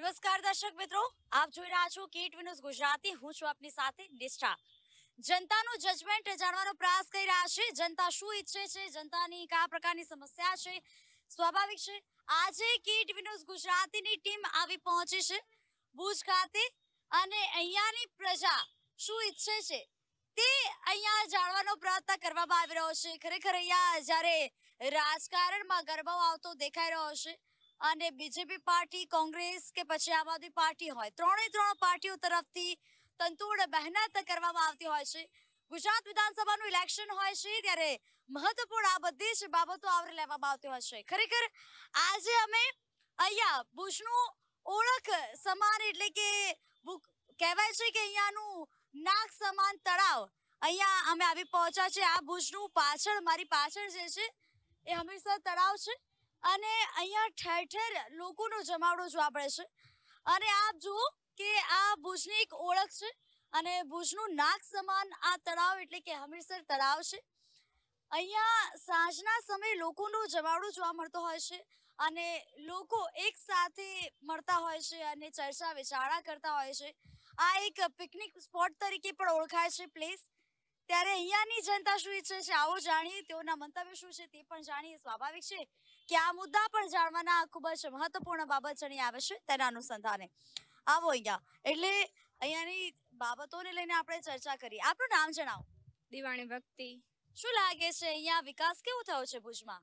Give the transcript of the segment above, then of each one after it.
નમસ્કાર દર્શક મિત્રો, આપ જોઈ રહ્યા છો કે8 ન્યૂઝ ગુજરાતી। હું છું આપની સાથે નિષ્ઠા। જનતાનું જજમેન્ટ જાણવાનો પ્રયાસ કરી રહ્યા છે। જનતા શું ઈચ્છે છે, જનતાની કયા પ્રકારની સમસ્યા છે। સ્વાભાવિક છે આજે કે8 ન્યૂઝ ગુજરાતીની ટીમ આવી પહોંચી છે ભુજ ખાતે અને અહીંયાની પ્રજા શું ઈચ્છે છે તે અહીંયા જાણવાનો પ્રયત્ન કરવામાં આવી રહ્યો છે। ખરેખર અહીંયા જ્યારે રાજકારણમાં ગરબો આવતો દેખાઈ રહ્યો છે અને બીજેપી પાર્ટી, કોંગ્રેસ કે પછી આમ આદમી પાર્ટી હોય, ત્રણ પાર્ટીઓ તરફથી તંતુડ મહેનત કરવામાં આવતી હોય છે। ગુજરાત વિધાનસભાનું ઇલેક્શન હોય છે ત્યારે મહત્વપૂર્ણ આ બધી જ બાબતો આવરી લેવામાં આવતી હોય છે। ખરેખર આજે અમે અહીંયા ભુજનું ઓળખ સમાન એટલે કે કહેવાય છે કે અહીંયાનું નાક સમાન તળાવ અહીંયા અમે આવી પહોંચ્યા છે। આ ભુજનું પાછળ, મારી પાછળ જે છે એ હમીરસર તળાવ છે અને અહીંયા ઠેર ઠેર લોકોનો જમાવડો જોવા મળે છે અને આપ જુઓ કે આ ભુજની એક ઓળખ છે અને ભુજનું નાક સમાન આ તળાવ એટલે કે હમીરસર તળાવ છે। અહીંયા સાંજના સમયે લોકોનો જમાવડો જોવા મળતો હોય છે અને લોકો એક સાથે મળતા હોય છે અને ચર્ચા વિચારણા કરતા હોય છે। આ એક પિકનિક સ્પોટ તરીકે પણ ઓળખાય છે પ્લેસ। ત્યારે અહીંયાની જનતા શું ઈચ્છે છે આવો જાણીએ, તેઓના મંતવ્ય શું છે તે પણ જાણીએ। સ્વાભાવિક છે કે આ મુદ્દા પણ જાણવાના ખૂબ જ મહત્વપૂર્ણ બાબત જણી આવે છે તેના અનુસંધાને આવો અહીંયા, એટલે અહીંયાની બાબતોને લઈને આપણે ચર્ચા કરીએ। આપનું નામ જણાવો। દિવાણી ભક્તિ। શું લાગે છે અહીંયા વિકાસ કેવો થયો છે ભુજમાં?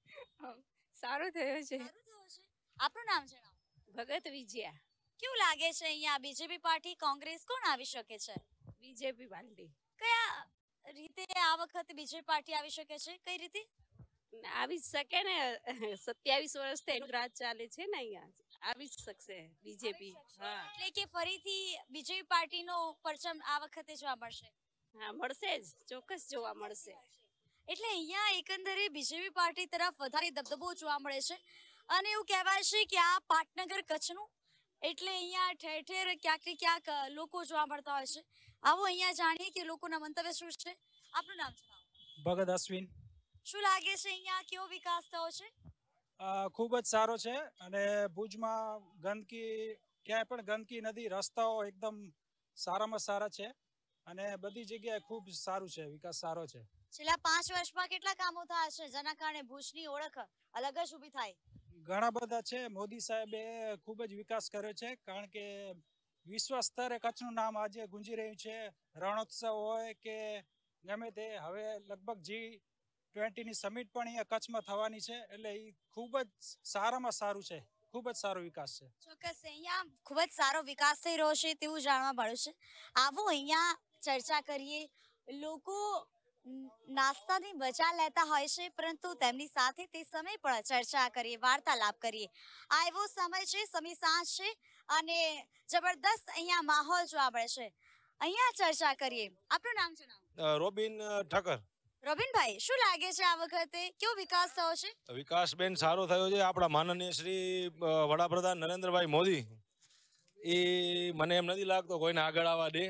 સારું થયો છે। આપનું નામ જણાવો। ભગત વિજયા। કેવું લાગે છે અહીંયા બીજેપી પાર્ટી, કોંગ્રેસ કોણ આવી શકે છે? BJP party. કયા રીતે આ વખતે બીજેપી પાર્ટી આવી શકે છે? કઈ રીતે આવી શકે ને? 27 વર્ષથી રાજ ચાલે છે ને, અહીંયા આવી શકશે બીજેપી। હા, એટલે કે ફરીથી બીજેપી પાર્ટીનો પરચમ આ વખતે જોવા મળશે? હા, મળશે જ, ચોક્કસ જોવા મળશે। એટલે અહીંયા એકંદરે બીજેપી પાર્ટી તરફ વધારે દબદબો જોવા મળે છે અને એવું કહેવાય છે કે આ પાટનગર કચ્છનું એટલે અહીંયા ઠેર ઠેર ક્યાંક ને ક્યાંક લોકો જોવા મળતા હોય છે। આવો અહીંયા જાણીએ કે લોકોના મંતવ્ય શું છે। આપનું નામ જણાવો। ભગત અશ્વિન। શું લાગે છે અહીંયા કેવો વિકાસ થયો છે? ખૂબ જ સારો છે અને ભુજમાં ગંદકી, ક્યાંય પણ ગંદકી નથી, રસ્તાઓ એકદમ સારામાં સારા છે અને બધી જગ્યાએ ખૂબ સારું છે, વિકાસ સારો છે। છેલ્લા 5 વર્ષમાં કેટલા કામો થયા છે જેના કારણે ભુજની ઓળખ અલગ જ ઊભી થાય? ઘણા બધા છે। મોદી સાહેબે ખૂબ જ વિકાસ કર્યો છે કારણ કે વિશ્વ સ્તરે કચ્છનું નામ આજે ગુંજી રહ્યું છે। રણોત્સવ હોય કે ગમે તે, હવે લગભગ G20ની સમિટ પણ અહીંયા કચ્છમાં થવાની છે એટલે એ ખૂબ જ સારામાં સારું છે, ખૂબ જ સારો વિકાસ છે। ચોક્કસ અહીંયા ખૂબ જ સારો વિકાસ થઈ રહ્યો છે તેવું જાણવા મળ્યું છે। આવો અહીંયા ચર્ચા કરીએ। લોકો નાસ્તાની મજા લેતા હોય છે પરંતુ તેમની સાથે તે સમય પણ ચર્ચા કરીએ, વાર્તાલાપ કરીએ। આ એવો સમય છે, સમી સાંજ છે અને જબરદસ્ત અહીંયા માહોલ જોવા મળે છે। અહીંયા ચર્ચા કરીએ। આપનું નામ જણાવો। રોબિન ઠાકર। રોબિનભાઈ, શું લાગે છે આ વખતે કેવો વિકાસ થયો છે? વિકાસ બેન સારો થયો છે। આપણા માનનીય શ્રી વડાપ્રધાન નરેન્દ્રભાઈ મોદી એ મને એમ નથી લાગતો કોઈને આગળ આવવા દે।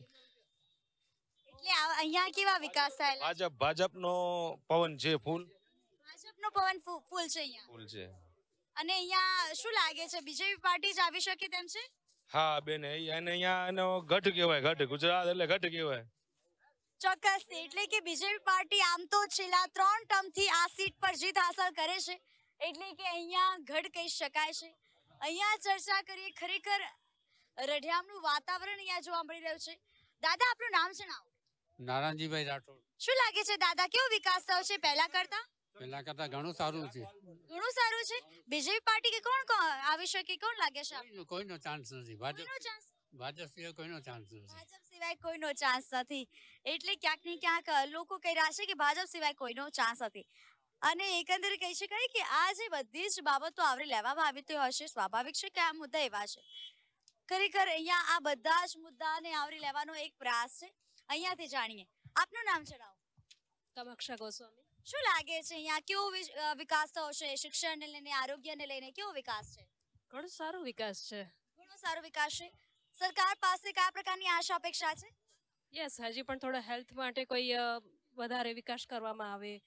એટલે અહીંયા કેવા વિકાસ થયેલા? ભાજપનો પવન છે ફૂલ। ભાજપનો પવન ફૂલ છે અહીંયા? ફૂલ છે। અને અહીંયા શું લાગે છે બીજેપી પાર્ટી જ આવી શકે તેમ છે? હા બેન, એને અહીંયા એનો ગઢ કહેવાય, ગઢ, ગુજરાત એટલે ગઢ કહેવાય। ચોક્કસ, એટલે કે બીજેપી પાર્ટી આમ તો છેલ્લા 3 ટર્મથી આ સીટ પર જીત હાંસલ કરે છે એટલે કે અહીંયા ગઢ કહી શકાય છે। અહીંયા ચર્ચા કરીએ। ખરેખર રઢિયામનું વાતાવરણ અહીંયા જોવા મળી રહ્યું છે। દાદા, આપનું નામ જણાવો। નારાયણજીભાઈ રાઠોડ। શું લાગે છે દાદા કેવો વિકાસ થયો છે પહેલા કરતા? પહેલા કરતા ઘણું સારું છે। ઘણું સારું છે। બીજેપી પાર્ટી કે કોણ આવી શકે, કોણ લાગે છે? કોઈનો ચાન્સ નથી। ભાજપ સિવાય કોઈનો ચાન્સ નથી। ભાજપ સિવાય કોઈનો ચાન્સ નથી એટલે ક્યાંક ને ક્યાંક લોકો કહી રહ્યા છે કે ભાજપ સિવાય કોઈનો ચાન્સ નથી અને એકંદરે કહી શકાય કે આ જે બધી જ બાબતો આવરી લેવામાં આવી હશે, સ્વાભાવિક છે કે આ મુદ્દા એવા છે। ખરેખર અહીંયા આ બધા જ મુદ્દાને આવરી લેવાનો એક પ્રયાસ છે। અહીંયાથી જાણીએ। આપનું નામ જણાવો। કમક્ષા ગોસ્વામી। શું લાગે છે અહીંયા કેવો વિકાસ થયો છે? શિક્ષણને લઈને, આરોગ્યને લઈને કેવો વિકાસ છે? ઘણો સારો વિકાસ છે। ઘણો સારો વિકાસ છે। સરકાર પાસે કયા પ્રકારની આશા અપેક્ષા છે? યસ, હજી પણ થોડા હેલ્થ માટે કોઈ વધારે વિકાસ કરવામાં આવે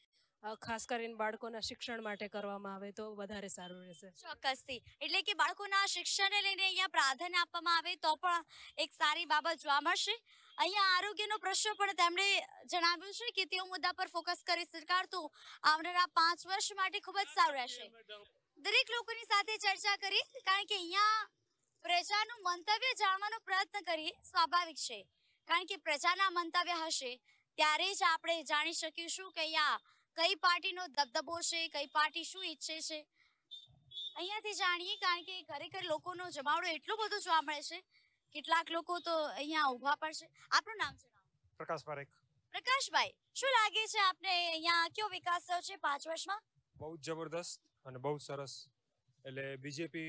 ખાસ કરીને બાળકોના શિક્ષણ માટે કરવામાં આવે તો વધારે સારું રહેશે. ચોક્કસથી. એટલે કે બાળકોના શિક્ષણને લઈને અહીંયા પ્રાધાન્ય આપવામાં આવે તો પણ એક સારી બાબત જોવા મળશે. અહીંયા આરોગ્યનો પ્રશ્ન પણ તેમણે જણાવ્યું છે કે તેઓ મુદ્દા પર ફોકસ કરી સરકાર તો આવનારા 5 વર્ષ માટે ખૂબ જ સારું રહેશે. દરેક લોકોની સાથે ચર્ચા કરી કારણ કે અહીંયા પ્રજાનું મંતવ્ય જાણવાનો પ્રયત્ન કરીએ સ્વાભાવિક છે. કારણ કે પ્રજાના મંતવ્ય હશે ત્યારે જ આપણે જાણી શકીશું કે અહીંયા કઈ પાર્ટીનો દબદબો છે, કઈ પાર્ટી શું ઈચ્છે છે. અહીંયાથી જાણીએ કારણ કે ખરેખર લોકોનો જમાવડો એટલો બધો જોવા મળે છે. કેટલાક લોકો તો અહીંયા ઊભા પણ છે. આપનું નામ જણાવો. પ્રકાશ પારેખ. પ્રકાશભાઈ, શું લાગે છે આપને અહીંયા કેવો વિકાસ થયો છે 5 વર્ષમાં? બહુ જ જબરદસ્ત અને બહુ સરસ. એટલે બીજેપી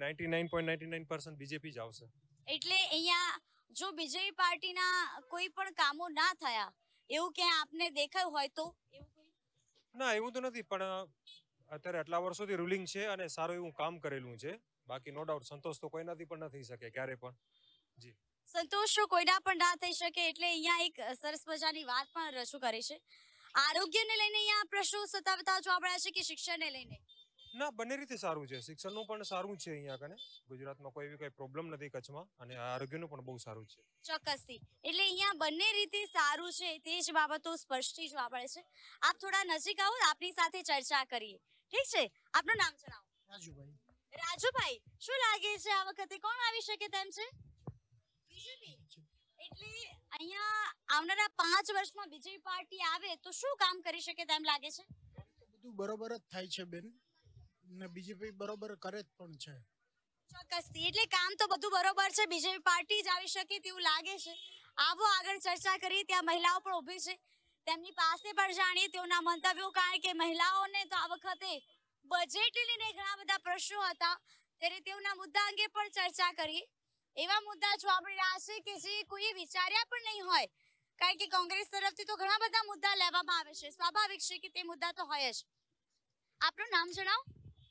99.99% બીજેપી જ આવશે. એટલે અહીંયા જો બીજેપી પાર્ટીના કોઈ પણ કામો ના થયા એવું ક્યાંય આપને દેખાયું હોય તો એવું કોઈ? ના, એવું તો નથી, પણ અત્યારે આટલા વર્ષોથી રૂલિંગ છે અને સારું એવું કામ કરેલું છે. બાકી નો ડાઉટ સંતોષ તો કોઈનાથી પણ ન થઈ શકે ક્યારે પણ. જી, સંતોષ તો કોઈના પણ ના થઈ શકે. એટલે અહીંયા એક સરસ મજાની વાત પણ રજૂ કરી છે. આરોગ્યને લઈને અહીંયા પ્રશ્નો સતાવતા જોવા મળ્યા છે કે શિક્ષણને લઈને? ના, બંને રીતે સારું છે. શિક્ષણનું પણ સારું છે અહીંયા કને. ગુજરાતમાં કોઈ એવી કઈ પ્રોબ્લેમ નથી કચ્છમાં, અને આરોગ્યનું પણ બહુ સારું છે. ચોક્કસથી. એટલે અહીંયા બંને રીતે સારું છે તે જ બાબતો સ્પષ્ટથી જોવા મળે છે. આપ થોડા નજીક આવો, આપની સાથે ચર્ચા કરીએ. ઠીક છે, આપનું નામ જણાવો. રાજુભાઈ. રાજુભાઈ, શું લાગે છે આ વખતે કોણ આવી શકે તેમ છે? બીજેપી. એટલે અહીંયા આવનારા 5 વર્ષમાં બીજેપી પાર્ટી આવે તો શું કામ કરી શકે તેમ લાગે છે? બધું બરોબર જ થાય છે બેન, ને બીજેપી બરોબર કરે જ પણ છે. ચોક્કસથી. એટલે કામ તો બધું બરોબર છે, બીજેપી પાર્ટી જ આવી શકે તેવું લાગે છે. આવો આગળ ચર્ચા કરીએ. ત્યાં મહિલાઓ પણ ઊભી છે, તેમની પાસે પણ જાણીએ તેઓના મંતવ્યો. કારણ કે મહિલાઓને તો આ વખતે બજેટ લઈને ઘણા બધા પ્રશ્નો હતા ત્યારે તેઓના મુદ્દા અંગે પણ ચર્ચા કરીએ. એવા મુદ્દા જોવા મળી રહ્યા છે કે જે કોઈએ વિચાર્યા પણ નહીં હોય. કારણ કે કોંગ્રેસ તરફથી તો ઘણા બધા મુદ્દા લેવામાં આવે છે. સ્વાભાવિક છે કે તે મુદ્દા તો હોય જ. આપનું નામ જણાવો.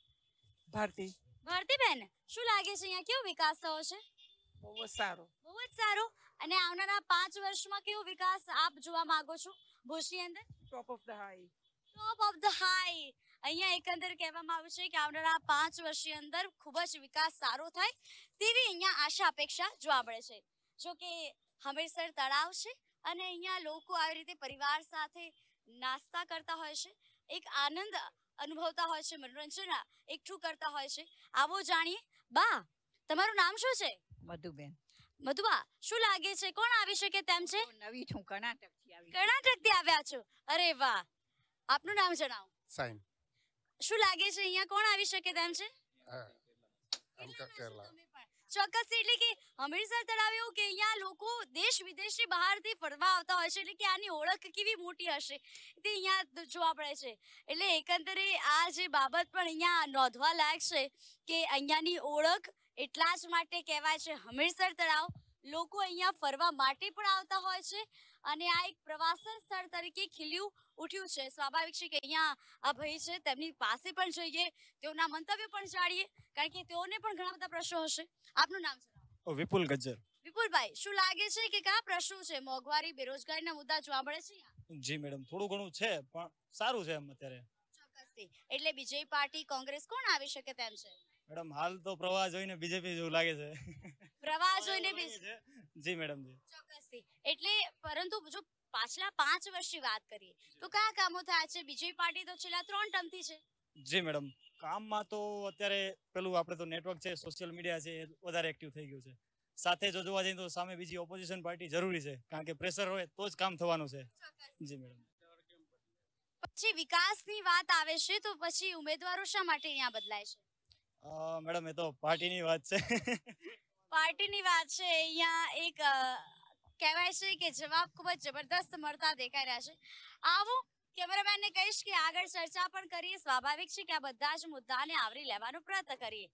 ભારતી. ભારતીબેન, શું લાગે છે અહીંયા કેવો વિકાસ થયો છે? બહુ જ સારો. બહુ જ સારો. અને આવનારા 5 વર્ષમાં કેવો વિકાસ આપ જોવા માંગો છો ભુજની અંદર? Top of the high. Top of the high. અહીંયા એકંદર કહેવામાં આવ્યું છે કે આવનારા 5 વર્ષની અંદર ખૂબ જ વિકાસ સારો થાય તેવી અહીંયા આશા અપેક્ષા જોવા મળે છે. જો કે હમીરસર તળાવ છે અને અહીંયા લોકો આવી રીતે પરિવાર સાથે નાસ્તા કરતા હોય છે, એક આનંદ અનુભવતા હોય છે, મનોરંજન એકઠું કરતા હોય છે. આવો જાણીએ. બા, તમારું નામ શું છે? મધુબેન. મધુબા, શું લાગે છે કોણ આવી શકે તેમ છે? નવી છું, કર્ણાટકથી આવી. કર્ણાટકથી આવ્યા છો? અરે વાહ. આપનું નામ જણાવો. સાઈન. શું લાગે છે અહીંયા કોણ આવી શકે તેમ છે? કેરલા. ચોક્કસ. એટલે કે હમીરસર તળાવ એવું કે અહીંયા લોકો દેશ વિદેશથી બહારથી ફરવા આવતા હોય છે. એટલે કે આની ઓળખ કેવી મોટી હશે તે અહીંયા જોવા મળે છે. એટલે એકંદરે આ જે બાબત પણ અહીંયા નોંધવા લાયક છે કે અહીંયાની ઓળખ એટલા જ માટે કહેવાય છે હમીરસર તળાવ. લોકો અહીંયા ફરવા માટે પણ આવતા હોય છે અને આ એક પ્રવાસન સ્થળ તરીકે ખીલ્યું ઉઠ્યું છે. સ્વાભાવિક છે કે અહીંયા આ ભાઈ છે તેમની પાસે પણ જઈએ, તેઓના મંતવ્યો પણ જાણીએ કારણ કે તેઓને પણ ઘણા બધા પ્રશ્નો હશે. આપનું નામ જણાવો. વિપુલ ગજ્જર. વિપુલભાઈ, શું લાગે છે કે કયા પ્રશ્નો છે? મોંઘવારી, બેરોજગારીના મુદ્દા જોવા મળે છે અહીંયા? જી મેડમ, થોડું ઘણું છે પણ સારું છે એમ અત્યારે. ચોક્કસથી. એટલે બીજેપી પાર્ટી, કોંગ્રેસ કોણ આવી શકે તેમ છે? મેડમ હાલ તો પ્રવાહ જોઈને બીજેપી જેવું લાગે છે. પ્રવાહ જોઈને જી મેડમ જી. ચોક્કસથી. એટલે પરંતુ જો પાછલા 5 વર્ષની વાત કરીએ તો કયા કામો થયા છે? બીજેપી પાર્ટી તો છેલ્લા 3 ટર્મથી છે. જી મેડમ, કામમાં તો અત્યારે પેલું આપણે તો નેટવર્ક છે, સોશિયલ મીડિયા છે, એ વધારે એક્ટિવ થઈ ગયું છે. સાથે જો જોવા જઈએ તો સામે બીજી ઓપોઝિશન પાર્ટી જરૂરી છે કારણ કે પ્રેશર હોય તો જ કામ થવાનું છે. જી મેડમ. પછી વિકાસની વાત આવે છે તો પછી ઉમેદવારો શા માટે અહીંયા બદલાય છે? મેડમ એ તો પાર્ટીની વાત છે. પાર્ટીની વાત છે. અહીંયા એક કહેવાય છે કે જવાબ ખૂબ જ જબરદસ્ત મળતા દેખાઈ રહ્યા છે. આવો કેમેરામેનને કહીશ કે આગળ ચર્ચા પણ કરીએ. સ્વાભાવિક છે કે આ બધા જ મુદ્દાને આવરી લેવાનો પ્રયત્ન કરીએ.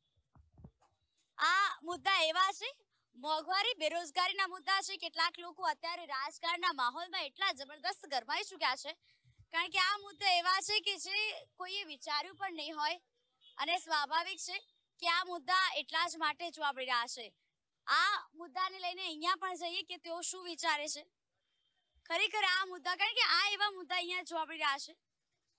આ મુદ્દા એવા છે, મોંઘવારી, બેરોજગારીના મુદ્દા છે. કેટલાક લોકો અત્યારે રાજકારણના માહોલમાં એટલા જબરદસ્ત ગરમાઈ ચૂક્યા છે કારણ કે આ મુદ્દા એવા છે કે જે કોઈએ વિચાર્યું પણ નહીં હોય અને સ્વાભાવિક છે કે આ મુદ્દા એટલા જ માટે જોવા મળી રહ્યા છે. આ મુદ્દાને લઈને અહીંયા પણ જઈએ કે તેઓ શું વિચારે છે ખરેખર આ મુદ્દા. કારણ કે આ એવા મુદ્દા અહીંયા જોવા મળી રહ્યા છે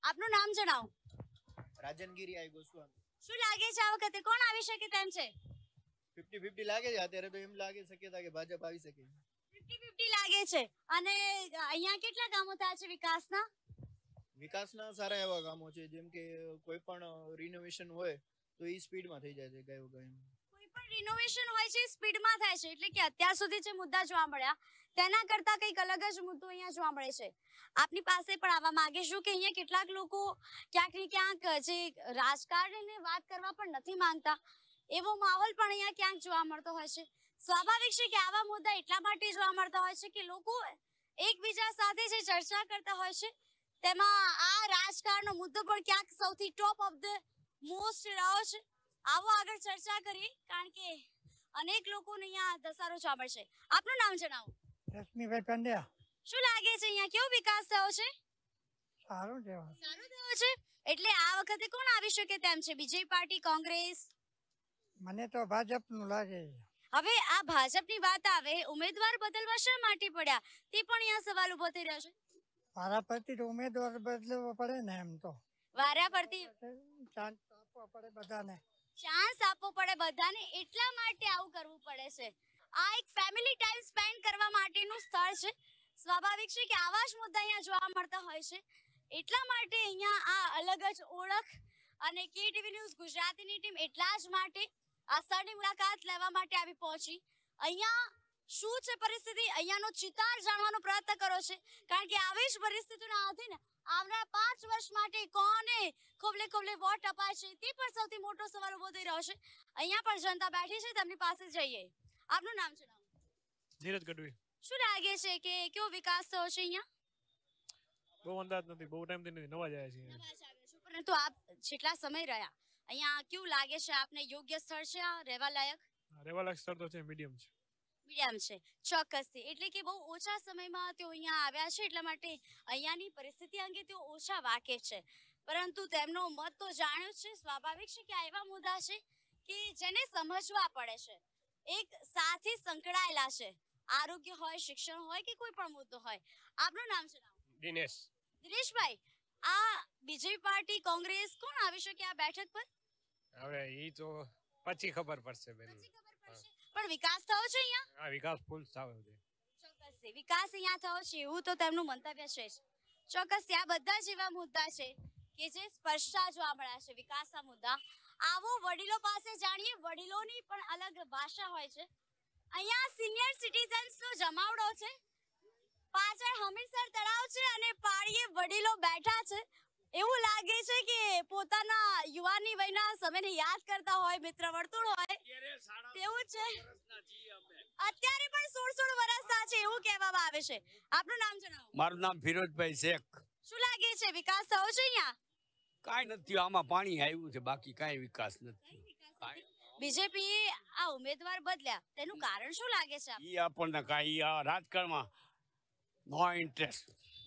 આપનું નામ જણાવો. રાજનગીરી આઈ ગોસ્વામી. શું લાગે છે આ વખતે કોણ આવી શકે તેમ છે? 50-50 લાગે છે અત્યારે તો એમ લાગે શક્યતા કે ભાજપ આવી શકે. 50-50 લાગે છે. અને અહીંયા કેટલા કામો થયા છે વિકાસના? વિકાસના સારા એવા કામો છે જેમ કે કોઈ પણ રિનોવેશન હોય તો એ સ્પીડમાં થઈ જાય છે ગાયો ગાય. કોઈ પણ રિનોવેશન હોય છે સ્પીડમાં થાય છે એટલે કે અત્યાર સુધી જે મુદ્દા જોવા મળ્યા તેના કરતા કંઈક અલગ જ મુદ્દો અહીંયા જોવા મળે છે. આપની પાસે પણ આવવા માંગીશું કે અહીંયા કેટલાક લોકો ક્યાંક ને ક્યાંક જે રાજકારણની વાત કરવા પણ નથી માંગતા એવો માહોલ પણ અહીંયા ક્યાંક જોવા મળતો હોય છે. સ્વાભાવિક છે કે આવા મુદ્દા એટલા માટે જોવા મળતા હોય છે કે લોકો એકબીજા સાથે જે ચર્ચા કરતા હોય છે તેમાં આ રાજકારણનો મુદ્દો પણ ક્યાંક સૌથી ટોપ ઓફ ધ મોસ્ટ રહ્યો છે. આવો આગળ ચર્ચા કરીએ કારણ કે અનેક લોકોને અહીંયા ધસારો જોવા મળશે. આપનું નામ જણાવો. રશ્મિભાઈ પંડ્યા. શું લાગે છે અહીંયા કેવો વિકાસ થયો છે? સારું છે. સારું થયો છે એટલે આ વખતે કોણ આવી શકે તેમ છે? BJP party, Congress? મને તો ભાજપનું લાગે. હવે આ ભાજપની વાત આવે ઉમેદવાર બદલવા શા માટે પડ્યા તે પણ અહીંયા સવાલ ઉભો થઈ રહ્યો છે. મારા પરથી તો ઉમેદવાર બદલવો પડે ને એમ તો. વારા પરથી ચાન્સ આપવો પડે બધાને. ચાન્સ આપવો પડે બધાને એટલા માટે આવું કરવું પડે છે. આ એક ફેમિલી ટાઈમ સ્પેન્ડ કરવા માટેનું સ્થળ છે. સ્વાભાવિક છે કે આવા જ મુદ્દા અહીંયા જોવા મળતા હોય છે એટલા માટે અહીંયા આ અલગ જ ઓળખ અને કેટીવી ન્યૂઝ ગુજરાતીની ટીમ એટલા જ માટે આ સ્થળની મુલાકાત લેવા માટે આવી પહોંચી. અહીંયા શું છે પરિસ્થિતિ અહીંયાનો ચિતાર જાણવાનો પ્રયત્ન કર્યો છે કારણ કે આવી જ પરિસ્થિતિના આધીન આવનારા 5 વર્ષ માટે કોને ખોબલે ખોબલે વોટ અપાય છે તે પણ સૌથી મોટો સવાલ ઉભો થઈ રહ્યો છે. અહીંયા પણ જનતા બેઠી છે તેમની પાસે જઈએ. આપનું નામ જણાવો. ધીરજ ગઢવી. શું લાગે છે કે કેવો વિકાસ થયો છે અહીંયા? બહુ અંદાજ નથી, બહુ ટાઈમ થી નથી, નવા જ આવ્યા છીએ. પરંતુ આપ જેટલા સમય રહ્યા અહીંયા કેવું લાગે છે આપને? યોગ્ય સ્થળ છે આ રહેવા લાયક? રહેવા લાયક સ્થળ તો છે, મીડિયમ છે. મીડિયમ છે ચોક્કસથી. એટલે કે બહુ ઓછા સમયમાં તેઓ અહીંયા આવ્યા છે એટલા માટે અહીંયાની પરિસ્થિતિ અંગે તેઓ ઓછા વાકેફ છે પરંતુ તેમનો મત તો જાણ્યો છે. સ્વાભાવિક છે કે આ એવા મુદ્દા છે કે જેને સમજવા પડે છે, એક સાથે સંકળાયેલા છે. આરોગ્ય હોય, શિક્ષણ હોય કે કોઈ પણ મુદ્દો હોય. આપનું નામ જણાવો. દિનેશ. દિનેશભાઈ, આ બીજેપી પાર્ટી, કોંગ્રેસ કોણ આવી શકે આ બેઠક પર? હવે ઈ તો પછી ખબર પડશે બેન. પણ વિકાસ થયો છે અહીંયા? આ વિકાસ ફૂલ થયો છે. ચોક્કસ વિકાસ અહીંયા થયો છે એવું તો તેમનું મંતવ્ય છે. ચોક્કસ આ બધા જ એવા મુદ્દા છે કે જે સ્પષ્ટતા જોવા મળ્યા છે વિકાસના મુદ્દા. આવો વડીલો પાસે જાણીએ. વડીલોની પણ અલગ ભાષા હોય છે. અહીંયા સિનિયર સિટીઝન્સ નો જમાવડો છે. પાછળ હમીરસર તળાવ છે અને પાળીએ વડીલો બેઠા છે. એવું લાગે છે કે પોતાના યુવાની વયના સમયને યાદ કરતા હોય, મિત્ર વર્તુળ હોય તેવું છે. અત્યારે પણ 16 વર્ષના છે એવું કહેવામાં આવે છે. આપનું નામ જણાવો. મારું નામ ફિરોજભાઈ શેખ. શું લાગે છે વિકાસ થયો છે અહીંયા? કાંઈ નથી, આમાં પાણી આવ્યું છે, બાકી કાંઈ વિકાસ નથી. બીજેપી આ ઉમેદવાર બદલ્યા તેનું કારણ શું લાગે છે? ઈ આપણને કાંઈ આ રાજકારણમાં નો ઇન્ટરેસ્ટ.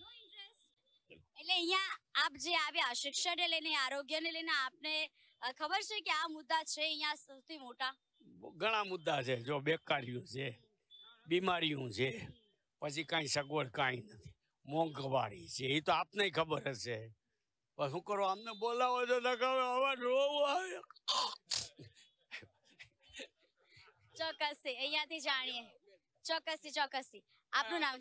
એટલે અહીંયા આપ જે આવ્યા શિક્ષણને લઈને, આરોગ્યને લઈને આપને ખબર છે કે આ મુદ્દા છે અહીંયા સૌથી મોટા? ઘણા મુદ્દા છે. જો બેકારીઓ છે, બીમારીઓ છે, પછી કાંઈ સગવડ કાંઈ નથી, મોંઘવારી છે, એ તો આપને ખબર હશે. પણ શું કરો, અમને બોલાવો છો તો હવે રોવું આવે. ચોક્કસથી અહીંયાથી જાણીએ. ચોક્કસથી આપનું નામ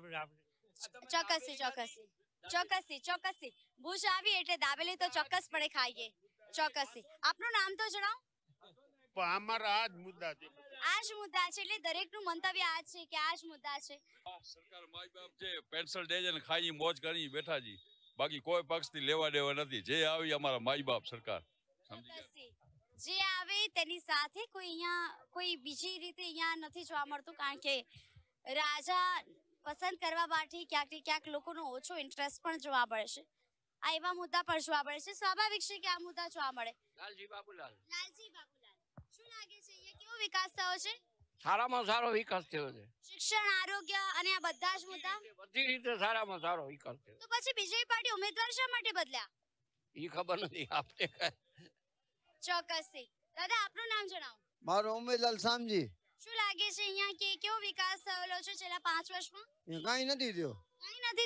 ચોક્કસથી ભુજ આવી એટલે દાબેલી તો ચોક્કસપણે ખાઈએ. ચોક્કસથી આપનું નામ તો જણાવો. અમારા આ જ મુદ્દા છે. આ જ મુદ્દા છે એટલે દરેકનું મંતવ્ય આ છે કે આ જ મુદ્દા છે. સરકાર માય બાપ છે, પેન્શન દે છે ને ખાઈ મોજ કરી બેઠા જી. બાકી કોઈ પક્ષથી લેવા દેવા નથી. જે આવી અમારા માય બાપ સરકાર સમજી જે આવે તેની સાથે કોઈ અહીંયા કોઈ બીજી રીતે અહીંયા નથી જોવા મળતું કારણ કે રાજા પસંદ કરવા માટે ક્યાંક ને ક્યાંક લોકોનો ઓછો ઇન્ટરેસ્ટ પણ જોવા મળે છે. આ એવા મુદ્દા પણ જોવા મળે છે. સ્વાભાવિક છે કે આ મુદ્દા જોવા મળે. લાલજી બાબુલાલ. શું લાગે છે અહીંયા કેવો વિકાસ થયો છે? સારામાં સારો વિકાસ થયો છે. શિક્ષણ, આરોગ્ય અને આ બધા જ મુદ્દા બધી રીતે સારામાં સારો વિકાસ થયો. તો પછી બીજેપી પાર્ટી ઉમેદવાર શા માટે બદલ્યા? એ ખબર નથી આપણે. ચોક્કસથી. દાદા આપનું નામ જણાવો. મારો ઉમેદલાલ સામજી. શું લાગે છે અહીંયા કે કેવો વિકાસ થયેલો છે છેલ્લા 5 વર્ષમાં? કાંઈ નથી થયો. કાંઈ નથી થયો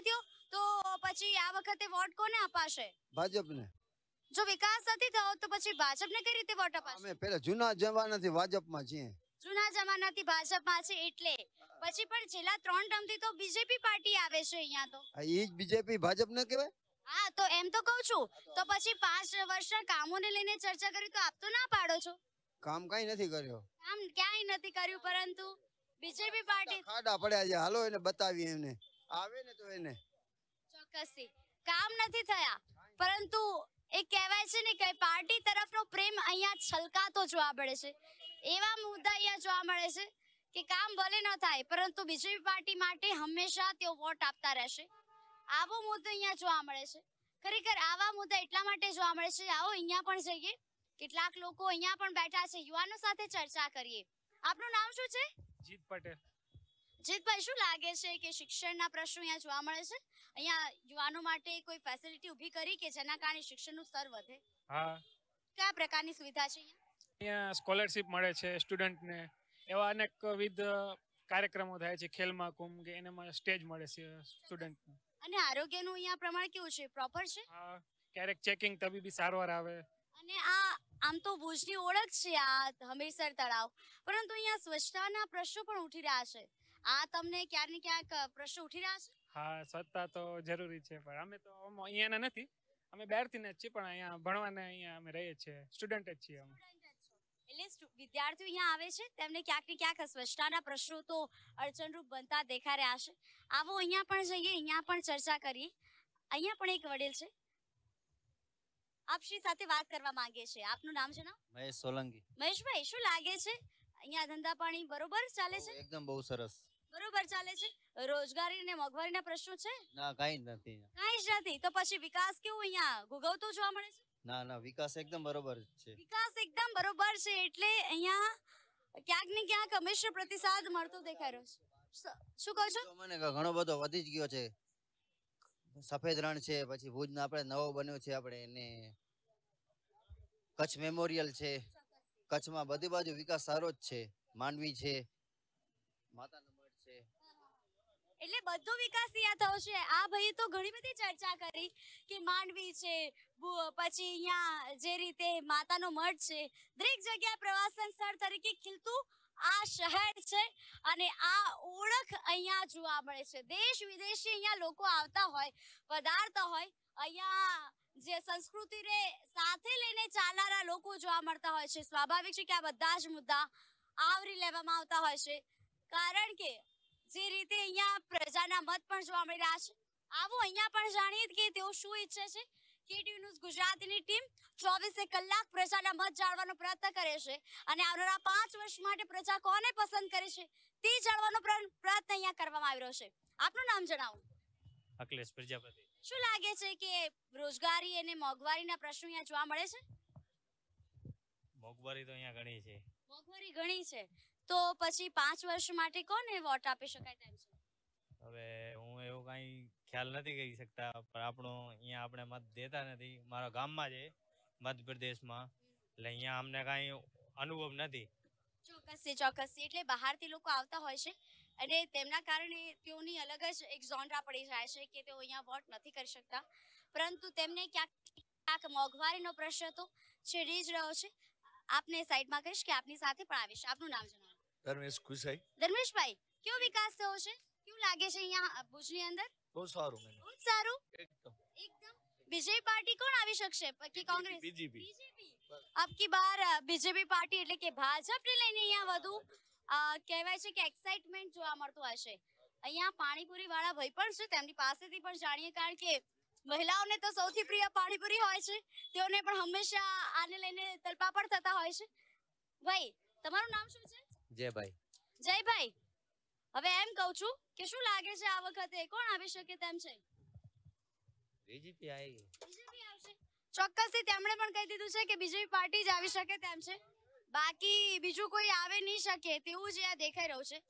તો પછી આ વખતે વોટ કોને અપાશે? ભાજપને. જો વિકાસ નથી થયો તો પછી ભાજપને કઈ રીતે વોટ અપાશે? અમે પેલા જૂના જમાનાથી ભાજપમાં છીએ. જૂના જમાનાથી ભાજપમાં છે એટલે પછી પણ છેલ્લા 3 ટર્મથી તો બીજેપી પાર્ટી આવે છે અહીંયા તો. ઈ જ બીજેપી ભાજપ ને કહેવાય. હા તો એમ તો કહું છું, તો પછી 5 વર્ષના કામોને લઈને ચર્ચા કરી તો આપ તો ના પાડો છો. કામ કઈ નથી કર્યો. કામ ક્યાંય નથી કર્યું, પરંતુ બીજેપી પાર્ટી ખાડા પડ્યા છે. હાલો એને બતાવીએ, એને આવે ને તો એને. ચોક્કસથી કામ નથી થયા, પરંતુ એ કહેવાય છે ને કે પાર્ટી તરફનો પ્રેમ અહીંયા છલકાતો જોવા મળે છે. એવા મુદ્દા અહીંયા જોવા મળે છે કે કામ ભલે ન થાય પરંતુ બીજેપી પાર્ટી માટે હંમેશા તેઓ વોટ આપતા રહેશે. આવો મુદ્દો અહીંયા જોવા મળે છે. ખરેખર આવા મુદ્દા એટલા માટે જોવા મળે છે. આવો અહીંયા પણ જઈએ, કેટલાક લોકો અહીંયા પણ બેઠા છે, યુવાનો સાથે ચર્ચા કરીએ. આપનું નામ શું છે? જીત પટેલ. જીતભાઈ, શું લાગે છે કે શિક્ષણના પ્રશ્નો અહીંયા જોવા મળે છે? અહીંયા યુવાનો માટે કોઈ ફેસિલિટી ઊભી કરી કે જેના કારણે શિક્ષણનું સ્તર વધે? હા, કયા પ્રકારની સુવિધા છે અહીંયા સ્કોલરશિપ મળે છે સ્ટુડન્ટને. એવા અનેકવિધ કાર્યક્રમો થાય છે, ખેલ મહાકુંભ કે એનામાં સ્ટેજ મળે છે સ્ટુડન્ટને. અને આરોગ્યનું અહીંયા પ્રમાણ કેવું છે? પ્રોપર છે? હા, ક્યારેક ચેકિંગ તબીબી સારવાર આવે. અને આ આમ તો ભુજની ઓળખ છે આ હમીરસર તળાવ, પરંતુ અહીંયા સ્વચ્છતાના પ્રશ્નો પણ ઉઠી રહ્યા છે. આ તમને ક્યાંક ને ક્યાંક પ્રશ્નો ઉઠી રહ્યા છે? હા, સ્વચ્છતા તો જરૂરી છે, પણ અમે તો અહીંયાના નથી, અમે બહારથી જ છીએ, પણ અહીંયા ભણવાને અહીંયા અમે રહીએ છીએ, સ્ટુડન્ટ જ છીએ અમે. એટલે વિદ્યાર્થીઓ અહીંયા આવે છે, તેમને ક્યાંક ને ક્યાંક સ્વચ્છતાના પ્રશ્નો તો અડચણરૂપ બનતા દેખાઈ રહ્યા છે. આવો અહીંયા પણ જઈએ, અહીંયા પણ ચર્ચા કરીએ. અહીંયા પણ એક વડીલ છે, આપની સાથે વાત કરવા માંગે છે. આપનું નામ જણાવો. મહેશ સોલંકી. મહેશભાઈ, શું લાગે છે અહીંયા ધંધા પાણી બરોબર ચાલે છે? એકદમ બહુ સરસ. બરોબર ચાલે છે? રોજગારી અને મોંઘવારીના પ્રશ્નો છે? ના, કાઈ નથી. કાંઈ જ નથી. તો પછી વિકાસ કેવો અહીંયા ગુગવતો જોવા મળે છે? ના ના, વિકાસ એકદમ બરોબર છે. વિકાસ એકદમ બરોબર છે એટલે અહીંયા ક્યાંક ને ક્યાંક હંમેશા પ્રતિસાદ મળતો દેખાઈ રહ્યો છે. શું કહો છો? મને ઘણો બધો વધી જ ગયો છે. સફેદ રણ છે, પછી ભુજનો આપણે નવો બન્યો છે, આપણે એને કચ્છ મેમોરિયલ છે. કચ્છમાં બધી બાજુ વિકાસ સારો જ છે. માંડવી છે, માતાનો મઢ છે, એટલે બધો વિકાસ અહીંયા થયો છે. આ ભાઈ તો ઘણી બધી ચર્ચા કરી કે માંડવી છે, પછી અહીંયા જે રીતે માતાનો મઢ છે, દરેક જગ્યાએ પ્રવાસન સ્થળ તરીકે ખીલતું આ શહેર છે અને આ ઓળખ અહીંયા જોવા મળે છે. દેશ વિદેશી અહીંયા લોકો આવતા હોય, પધારતા હોય. અહીંયા જે સંસ્કૃતિને સાથે લઈને ચાલનારા લોકો જોવા મળતા હોય છે. સ્વાભાવિક છે કે આ બધા જ મુદ્દા આવરી લેવામાં આવતા હોય છે, કારણ કે જે રીતે અહીંયા પ્રજાના મત પણ જોવા મળી રહ્યા છે. આવો અહીંયા પણ જાણીએ કે તેઓ શું ઈચ્છે છે. કેટીવી ન્યૂઝ ગુજરાતીની ટીમ 24 કલાક પ્રજાના મત જાણવાનો પ્રયત્ન કરે છે અને આવનારા 5 વર્ષ માટે પ્રજા કોને પસંદ કરે છે તે જાણવાનો પ્રયત્ન અહીંયા કરવામાં આવી રહ્યો છે. આપનું નામ જણાવો. અખિલેશ પ્રજાપતિ. શું લાગે છે કે રોજગારી અને મોંઘવારીના પ્રશ્નો અહીંયા જોવા મળે છે? મોંઘવારી તો અહીંયા ઘણી છે. મોંઘવારી ઘણી છે, તો પછી 5 વર્ષ માટે કોને વોટ આપી શકાય તેમ છે? હવે હું એવું કઈ ખ્યાલ નથી કહી શકતા, પણ આપણો અહીંયા આપણે મત દેતા નથી. મારા ગામમાં છે મધ્યપ્રદેશમાં, એટલે અહીંયા અમને કઈ અનુભવ નથી. ચોક્કસથી એટલે બહારથી લોકો આવતા હોય છે અને તેમના કારણે તેઓની અલગ જ એક ઝોનરા પડી જાય છે કે તેઓ અહીંયા વોટ નથી કરી શકતા, પરંતુ તેમને ક્યાંક મોંઘવારીનો પ્રશ્ન તો છેડી જ રહ્યો છે. આપને સાઈડમાં કહીશ કે આપની સાથે પણ આવીશ. આપનું નામ જણાવો. ધર્મેશ ખુશાઈ. ધર્મેશભાઈ, કેવો વિકાસ થયો છે? કેવું લાગે છે અહીંયા ભુજની અંદર? બહુ સારું. બહુ સારું. એકદમ. બીજેપી પાર્ટી કોણ આવી શકશે? કે કોંગ્રેસ? બીજેપી. અબકી બાર બીજેપી પાર્ટી એટલે કે ભાજપને લઈને અહીંયા વધુ કહેવાય છે કે એક્સાઇટમેન્ટ જોવા મળતું હશે. અહીંયા પાણીપુરી વાળા ભાઈ પણ છે, તેમની પાસેથી પણ જાણીએ, કારણ કે મહિલાઓને તો સૌથી પ્રિય પાણીપુરી હોય છે. તેઓને પણ હંમેશા આને લઈને તલપાપડ થતા હોય છે. ભાઈ, તમારું નામ શું છે? જયભાઈ. જયભાઈ, હવે એમ કહું છું કે શું લાગે છે આ વખતે કોણ આવી શકે તેમ છે? બીજેપી આવી. બીજેપી આવશે. ચોક્કસથી તેમણે પણ કહી દીધું છે કે બીજેપી પાર્ટી જ આવી શકે તેમ છે. બાકી બીજું કોઈ આવે નહીં શકે તેવું જ આ દેખાઈ રહ્યું છે.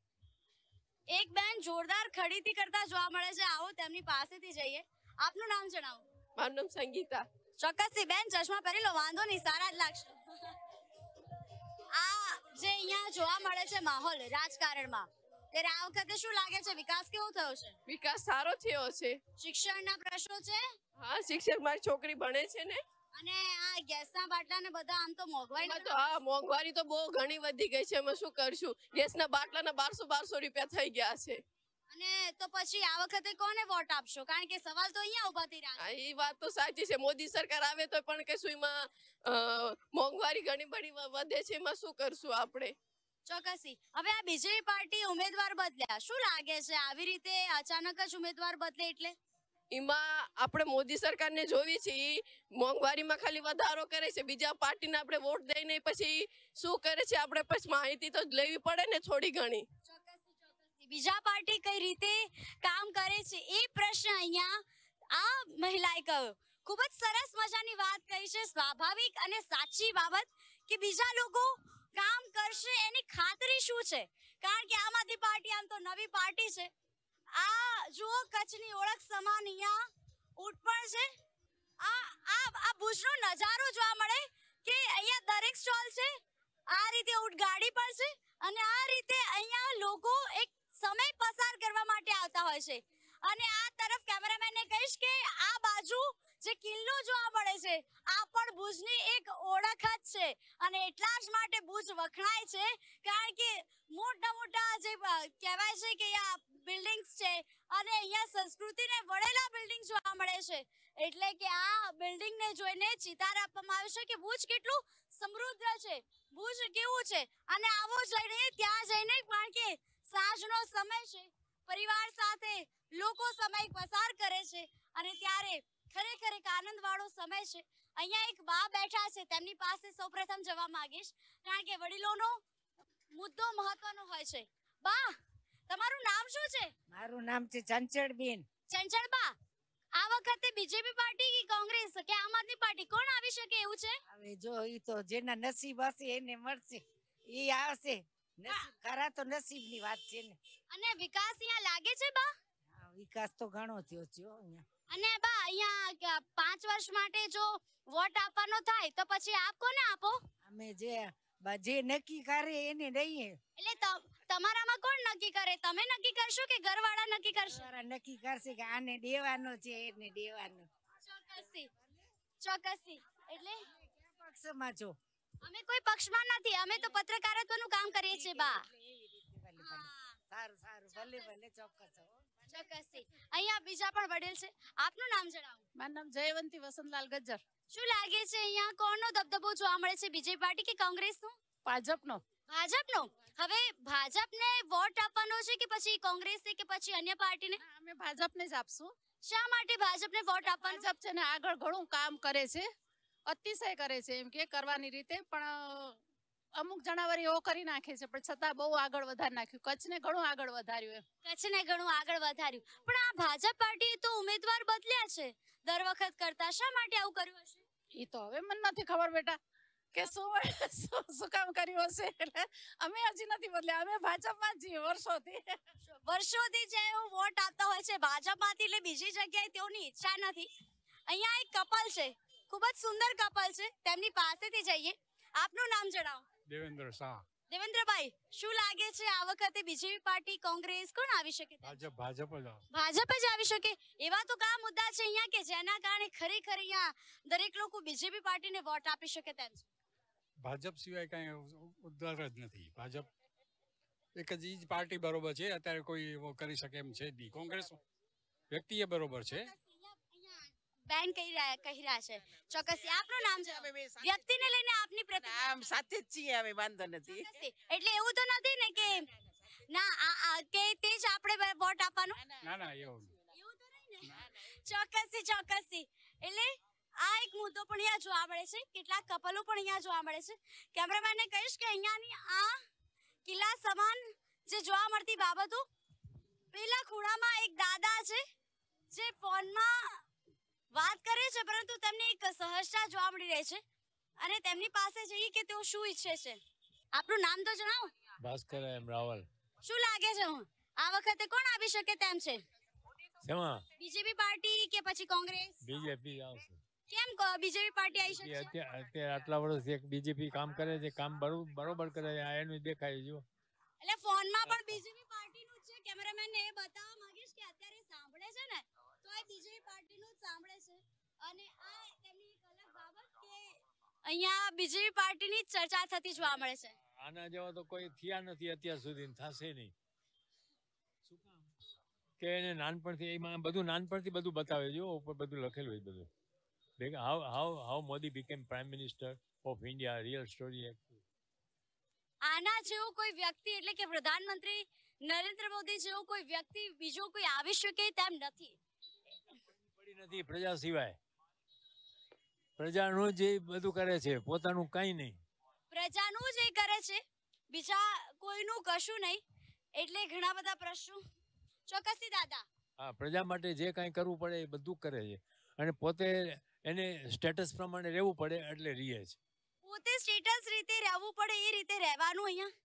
એક બેન જોરદાર ખરીદી કરતા જોવા મળે છે. આવો તેમની પાસેથી જઈએ. આપનું નામ જણાવો. મારું નામ સંગીતા. ચોક્કસથી બેન, ચશ્મા પહેરી લો, વાંધો નહીં, સારા જ લાગશે. આ જે અહીંયા જોવા મળે છે માહોલ રાજકારણમાં, ત્યારે આ વખતે શું લાગે છે વિકાસ કેવો થયો છે? વિકાસ સારો થયો છે. શિક્ષણના પ્રશ્નો છે? હા, શિક્ષક મારી છોકરી ભણે છે ને. અને આ ગેસના બાટલા ને બધા આમ તો મોંઘવારી તો હા, મોંઘવારી તો બહુ ઘણી વધી ગઈ છે. અમે શું કરશું? ગેસના બાટલાના 1200 રૂપિયા થઈ ગયા છે. અને તો પછી આ વખતે કોને વોટ આપશો? કારણ કે સવાલ તો અહીંયા ઉભા થઈ રહ્યા છે. એ વાત તો સાચી છે. મોદી સરકાર આવે તો પણ કશું એમાં મોંઘવારી ઘણી બધી વધે છે. એમાં શું કરશું આપણે? ચોક્કસી. હવે આ બીજેપી પાર્ટી ઉમેદવાર બદલ્યા, શું લાગે છે આવી રીતે અચાનક જ ઉમેદવાર બદલે એટલે? એમાં આપણે મોદી સરકારને જોવી છે. મોંઘવારીમાં ખાલી વધારો કરે છે. બીજા પાર્ટીને આપણે વોટ દઈને પછી શું કરે છે આપણે પછી માહિતી તો લેવી પડે ને થોડી ઘણી. બીજા પાર્ટી કઈ રીતે કામ કરે છે એ પ્રશ્ન અહીંયા આ મહિલાએ કર્યો. ખૂબ જ સરસ મજાની વાત કહી છે. સ્વાભાવિક અને સાચી બાબત કે બીજા લોકો કામ કરશે એની ખાતરી શું છે? કારણ કે આમ આદમી પાર્ટી આમ તો નવી પાર્ટી છે. આ જુઓ કચ્છની ઓળખ સમાન અહીંયા ઊંટ પણ છે. આ ભુજનો નજારો જોવા મળે કે અહીંયા દરેક સ્ટોલ છે. આ રીતે ઊંટ ગાડી પણ છે અને આ રીતે અહીંયા લોકો એક સમય પસાર કરવા માટે આવતા હોય છે. અને આ તરફ કેમેરામેનને કહીશ કે આ બાજુ જે કિલ્લો જોવા મળે છે આ પણ ભુજની એક ઓળખ જ છે. અને એટલા જ માટે ભુજ વખણાય છે કારણ કે મોટા મોટા જે કહેવાય છે કે આ બિલ્ડિંગ્સ છે અને અહીંયા સંસ્કૃતિને વળેલા બિલ્ડિંગ જોવા મળે છે. એટલે કે આ બિલ્ડિંગને જોઈને ચિતાર આપવામાં આવ્યો છે કે ભુજ કેટલું સમૃદ્ધ છે, ભુજ કેવું છે. અને આવો જઈને ત્યાં જઈને કારણ કે સાંજનો સમય છે, પરિવાર સાથે લોકો સમય પસાર કરે છે અને ત્યારે ખરેખર એક આનંદવાળો સમય છે. અહીંયા એક બા બેઠા છે, તેમની પાસે સૌપ્રથમ જવા માંગીશ કારણ કે વડીલોનો મુદ્દો મહત્વનો હોય છે. બા, તમારું નામ શું છે? મારું નામ છે ચંચળબેન. ચંચળબા, આ વખતે બીજેપી પાર્ટી કે કોંગ્રેસ કે આમ આદમી પાર્ટી કોણ આવી શકે એવું છે? હવે જો ઈ તો જેના નસીબ હશે એને મળશે, ઈ આવશે. નસીબ ખરા તો નસીબની વાત છે ને. અને વિકાસ અહીંયા લાગે છે બા? વિકાસ તો ઘણો થયો છે અહીંયા. અને બા અહીંયા 5 વર્ષ માટે જો વોટ આપવાનો થાય તો પછી આપ કોને આપો? અમે જે નક્કી કરે એને દઈએ. એટલે તમારામાં કોણ નક્કી કરે? તમે નક્કી કરશો કે ઘરવાળા નક્કી કરશે? ઘરવાળા નક્કી કરશે કે આને દેવાનો છે એને દેવાનો. ચોક્કસી ચોક્કસી. એટલે પક્ષમાં છો? અમે કોઈ પક્ષમાં નથી, અમે તો પત્રકારત્વનું કામ કરીએ છીએ બા. સારું સારું, ભલે ભલે, ચોક્કસ ચોક્કસી. અહીંયા બીજા પણ વડીલ છે, આપનું નામ જણાવો. મારું નામ જયવંતી વસંતલાલ ગજ્જર. શું લાગે છે અહીંયા કોણનો દબદબો જોવા મળે છે, બીજેપી પાર્ટી કે કોંગ્રેસનો? ભાજપનો. ભાજપનો. હવે ભાજપને વોટ આપવાનો છે કે પછી કોંગ્રેસને કે પછી અન્ય પાર્ટીને? અમે ભાજપને જ આપશું. શા માટે ભાજપને વોટ આપવાનો? ભાજપ છે ને આગળ ઘણું કામ કરે છે, અતિશય કરે છે એમ કે કરવાની રીતે, પણ અમુક જણાવરીઓ કરી નાખે છે પણ છતાં બહુ આગળ વધારી નાખ્યું. કચ્છને ઘણું આગળ વધાર્યું એમ. કચ્છને ઘણું આગળ વધાર્યું. પણ આ ભાજપ પાર્ટીએ તો ઉમેદવાર બદલ્યા છે દર વખત કરતા. શા માટે આવું કર્યું હશે? એ તો હવે મને નથી ખબર બેટા કે શું કામ કર્યું હશે. એટલે અમે હજી નથી બદલ્યા, અમે ભાજપમાં જ છીએ વર્ષોથી જે વોટ આપતા હોય છે ભાજપમાંથી, એટલે બીજી જગ્યાએ તેઓની ઈચ્છા નથી. અહીંયા એક કપલ છે, ખૂબ જ સુંદર કપલ છે, તેમની પાસેથી જઈએ. આપનું નામ જણાવો. દેવેન્દ્ર શાહ. દેવેન્દ્રભાઈ, શું લાગે છે આ વખતે બીજેપી પાર્ટી કોંગ્રેસ કોણ આવી શકે? ભાજપ જ આવી શકે. એવા તો કયા મુદ્દા છે અહીંયા કે જેના કારણે ખરેખર અહીંયા દરેક લોકો બીજેપી પાર્ટીને વોટ આપી શકે તેમ છે? ભાજપ સિવાય કઈ ઉદ્ધાર જ નથી. ભાજપ એક જ ઈ પાર્ટી બરોબર છે અત્યારે, કોઈ એવો કરી શકે એમ છે નહીં. કોંગ્રેસ વ્યક્તિ એ બરોબર છે. બેન કહી રહ્યા છે. ચોક્કસ. આપનું નામ છે? વ્યક્તિને લઈને આપની પ્રતિક્રિયા? આમ સાથે જ છીએ, હવે વાંધો નથી. એટલે એવું તો નથી ને કે ના કે તે જ આપણે વોટ આપવાનો? ના એવું તો નહીં ને. ચોક્કસી. એટલે આ એક મુદ્દો પણ અહીંયા જોવા મળે છે, કેટલાક કપલો પણ અહીંયા જોવા મળે છે. કેમેરામેનને કહીશ કે અહીંયાની આ કિલ્લા સમાન જે જોવા મળતી બાબતો, પેલા ખૂણામાં એક દાદા છે જે ફોનમાં વાત કરે છે પરંતુ તેમને એક સહજતા જોવા મળી રહી છે અને તેમની પાસે જઈએ કે તેઓ શું ઈચ્છે છે. આપનું નામ તો જણાવો. ભાસ્કર એમ રાવલ. શું લાગે છે આ વખતે કોણ આવી શકે તેમ છે? બીજેપી પાર્ટી કે પછી કોંગ્રેસ? બીજેપી આવશે. કેમ બીજેપી પાર્ટી આવી શકે? અત્યારે આટલા વર્ષથી એક બીજેપી કામ કરે છે, કામ બરોબર કરે છે, એનું દેખાય જો. એટલે ફોનમાં પણ બીજેપી પાર્ટીનું કેમેરામેનને એ બતાવવા માંગીશ કે અત્યારે સાંભળે છે ને તો એ બીજેપી પાર્ટીનું જ સાંભળે છે અને આ તેમની એક અલગ બાબત કે અહીંયા બીજેપી પાર્ટીની જ ચર્ચા થતી જોવા મળે છે. આના જેવા તો કોઈ થયા નથી અત્યાર સુધી, થશે નહીં. કે એને નાનપણથી એમાં બધું નાનપણથી બધું બતાવે છે, ઉપર બધું લખેલું હોય બધું. How Modi became prime minister of India, real story. આના જેવો કોઈ વ્યક્તિ એટલે કે પ્રધાનમંત્રી નરેન્દ્ર મોદી જેવો કોઈ વ્યક્તિ બીજો કોઈ આવી શકે તેમ નથી. પડી નથી પ્રજા સિવાય. પ્રજાનું જે બધું કરે છે, પોતાનું કંઈ નહીં. પ્રજાનું જ એ કરે છે, બીજા કોઈનું કશું નહીં. એટલે ઘણા બધા પ્રશ્નો ચોક્કસથી દાદા. હા, પ્રજા માટે જે કાંઈ કરવું પડે એ બધું કરે છે અને પોતે એને સ્ટેટસ પ્રમાણે રહેવું પડે એટલે રહે છે. પોતે સ્ટેટસ રીતે રહેવું પડે એ રીતે રહેવાનું અહીંયા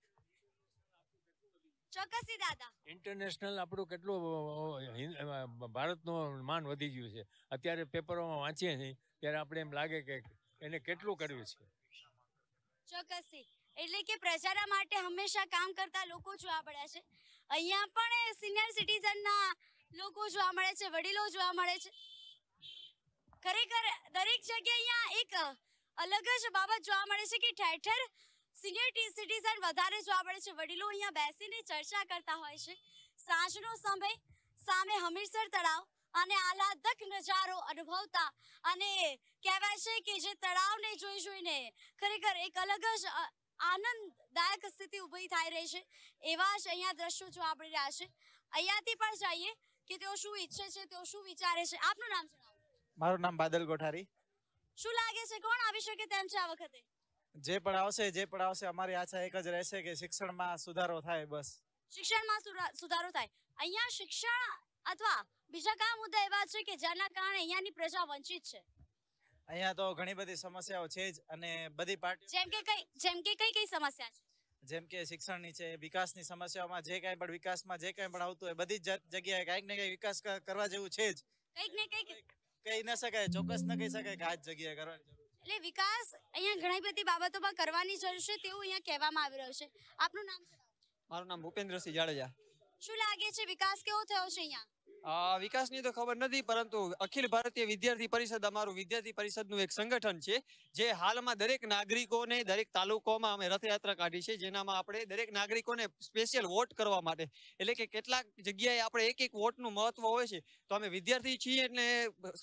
ચોક્કસથી દાદા. ઇન્ટરનેશનલ આપણું કેટલું ભારતનું માન વધી ગયું છે. અત્યારે પેપરોમાં વાંચીએ છીએ ત્યારે આપણે એમ લાગે કે એને કેટલું કર્યું છે. ચોક્કસથી એટલે કે પ્રજાના માટે હંમેશા કામ કરતા લોકો જોવા મળ્યા છે. અહીંયા પણ સિનિયર સિટીઝનના લોકો જોવા મળે છે, વડીલો જોવા મળે છે. ખરેખર દરેક જગ્યાએ અહીંયા એક અલગ જ બાબત જોવા મળે છે કે ઠેર ઠેર સિનિયર સિટીઝન વધારે જોવા મળે છે. વડીલો અહીંયા બેસીને ચર્ચા કરતા હોય છે. સાંજનો સમય, સામે હમીરસર તળાવ અને આહલાદક નજારો અનુભવતા અને કહેવાય છે કે જે તળાવને જોઈને ખરેખર એક અલગ જ આનંદદાયક સ્થિતિ ઊભી થઈ રહી છે. એવા જ અહીંયા દ્રશ્યો જોવા મળી રહ્યા છે. અહીંયાથી પણ જઈએ કે તેઓ શું ઈચ્છે છે, તેઓ શું વિચારે છે. આપનું નામ જણાવો. મારું નામ બાદલ ગોઠારી. શું લાગે છે કોણ આવી શકે તેમ છે આ વખતે? જે પણ આવશે અમારી આશા એક જ રહેશે કે શિક્ષણમાં સુધારો થાય. બસ શિક્ષણમાં સુધારો થાય. અહીંયા શિક્ષણ અથવા બીજા કયા મુદ્દા એવા છે કે જેના કારણે અહીંયાની પ્રજા વંચિત છે? અહીંયા તો ઘણી બધી સમસ્યાઓ છે જ અને બધી પાર્ટી જેમ કે કઈ સમસ્યા છે? જેમ કે શિક્ષણની છે, વિકાસની સમસ્યાઓમાં જે કાંઈ પણ વિકાસમાં જે કાંઈ પણ આવતું હોય બધી જ જગ્યાએ કાંઈક ને કંઈક વિકાસ કરવા જેવું છે જ. કંઈક ને કંઈક કહી ન શકાય, ચોક્કસ ન કહી શકાય કે આ જ જગ્યાએ કરવાની જરૂર. એટલે વિકાસ અહીંયા ઘણી બધી બાબતોમાં કરવાની જરૂર છે તેવું અહીંયા કહેવામાં આવી રહ્યું છે. આપનું નામ જણાવો. મારું નામ ભૂપેન્દ્રસિંહ જાડેજા. શું લાગે છે વિકાસ કેવો થયો છે અહીંયા? વિકાસની તો ખબર નથી, પરંતુ અખિલ ભારતીય વિદ્યાર્થી પરિષદ અમારું વિદ્યાર્થી પરિષદનું એક સંગઠન છે જે હાલમાં દરેક નાગરિકોને દરેક તાલુકામાં અમે રથયાત્રા કાઢી છે, જેનામાં આપણે દરેક નાગરિકોને સ્પેશિયલ વોટ કરવા માટે, એટલે કે કેટલાક જગ્યાએ આપણે એક વોટનું મહત્વ હોય છે. તો અમે વિદ્યાર્થી છીએ એટલે